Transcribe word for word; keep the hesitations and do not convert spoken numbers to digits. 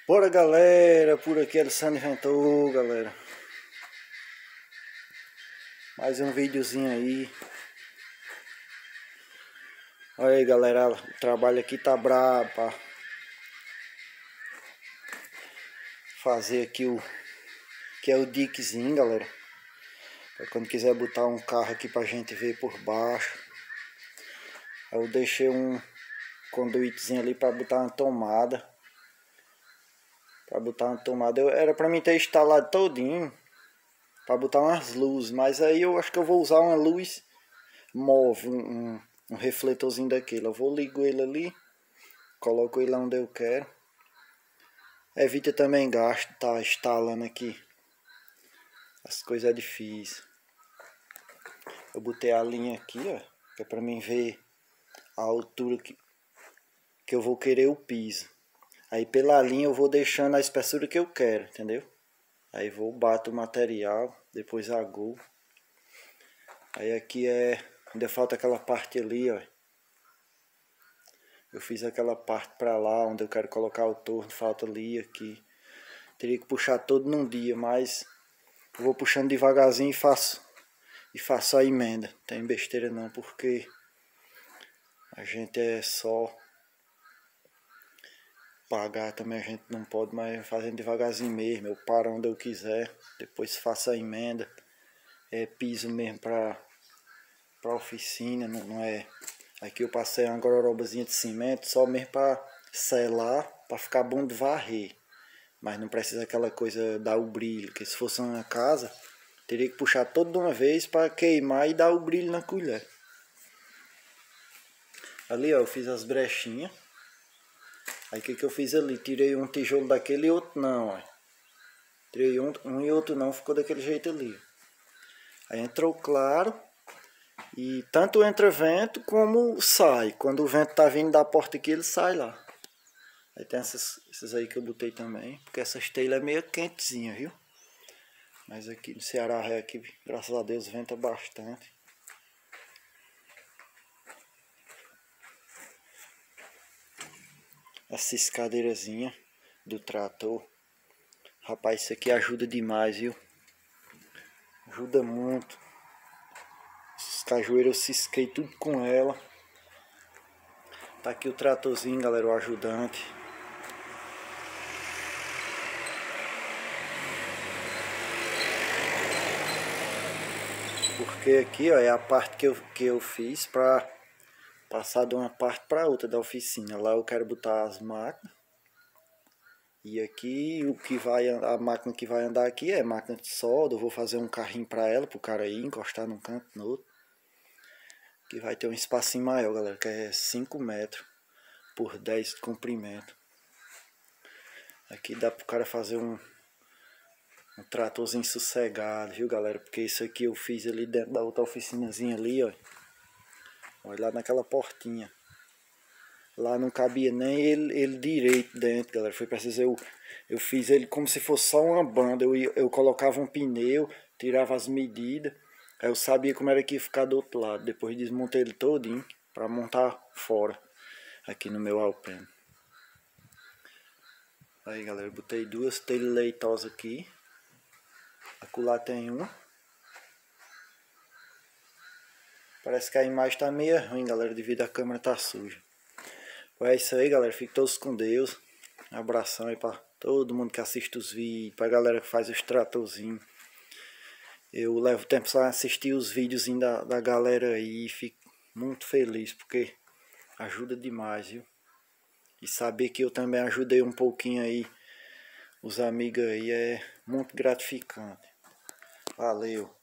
Bora, galera, por aqui Alessandro Inventor, galera. Mais um videozinho aí. Olha aí, galera, o trabalho aqui tá brabo pra fazer aqui o que é o diquezinho, galera. Pra quando quiser botar um carro aqui pra gente ver por baixo. Eu deixei um conduítezinho ali pra botar uma tomada. Pra botar uma tomada, eu, era pra mim ter instalado todinho pra botar umas luzes, mas aí eu acho que eu vou usar uma luz móvel, um, um, um refletorzinho daquele. Eu vou ligo ele ali, coloco ele onde eu quero. Evita também gasto, tá instalando aqui. As coisas é difícil. Eu botei a linha aqui, ó, que é pra mim ver a altura que, que eu vou querer o piso. Aí pela linha eu vou deixando a espessura que eu quero, entendeu? Aí vou, bato o material, depois agulho. Aí aqui é, ainda falta aquela parte ali, ó. Eu fiz aquela parte pra lá, onde eu quero colocar o torno, falta ali, aqui. Teria que puxar todo num dia, mas eu vou puxando devagarzinho e faço, e faço a emenda. Não tem besteira não, porque a gente é só pagar também, a gente não pode, mas fazendo devagarzinho mesmo. Eu paro onde eu quiser, depois faço a emenda. É piso mesmo pra, pra oficina, não, não é... Aqui eu passei uma gororobazinha de cimento só mesmo pra selar, pra ficar bom de varrer. Mas não precisa aquela coisa dar o brilho, que se fosse uma casa, teria que puxar toda de uma vez para queimar e dar o brilho na colher. Ali, ó, eu fiz as brechinhas. Aí o que que eu fiz ali? Tirei um tijolo daquele e outro não, ó. Tirei um, um e outro não, ficou daquele jeito ali. Aí entrou claro. E tanto entra vento como sai. Quando o vento tá vindo da porta aqui, ele sai lá. Aí tem essas, essas aí que eu botei também. Porque essas telhas é meio quentezinha, viu? Mas aqui no Ceará, aqui, graças a Deus, venta bastante. Essa escadeirazinha do trator. Rapaz, isso aqui ajuda demais, viu? Ajuda muito. Essas cajueiras eu cisquei tudo com ela. Tá aqui o tratorzinho, galera, o ajudante. Porque aqui, ó, é a parte que eu, que eu fiz pra passar de uma parte pra outra da oficina. Lá eu quero botar as máquinas. E aqui o que vai, a máquina que vai andar aqui é máquina de solda. Eu vou fazer um carrinho pra ela, pro cara ir encostar num canto no outro. Que vai ter um espacinho maior, galera, que é cinco metros por dez de comprimento. Aqui dá pro cara fazer um, um tratorzinho sossegado, viu, galera? Porque isso aqui eu fiz ali dentro da outra oficinazinha ali, ó. Olha lá naquela portinha. Lá não cabia nem ele, ele direito dentro, galera. Foi preciso eu, eu fiz ele como se fosse só uma banda. Eu, eu colocava um pneu, tirava as medidas. Aí eu sabia como era que ia ficar do outro lado. Depois desmontei ele todinho para montar fora. Aqui no meu Alpine. Aí, galera, botei duas telhas leitosas aqui. Acolá tem uma. Parece que a imagem tá meio ruim, galera, devido à câmera tá suja. É isso aí, galera. Fiquem todos com Deus. Um abração aí pra todo mundo que assiste os vídeos, pra galera que faz os tratorzinhos. Eu levo tempo pra assistir os vídeos da, da galera aí e fico muito feliz, porque ajuda demais, viu? E saber que eu também ajudei um pouquinho aí os amigos aí é muito gratificante. Valeu!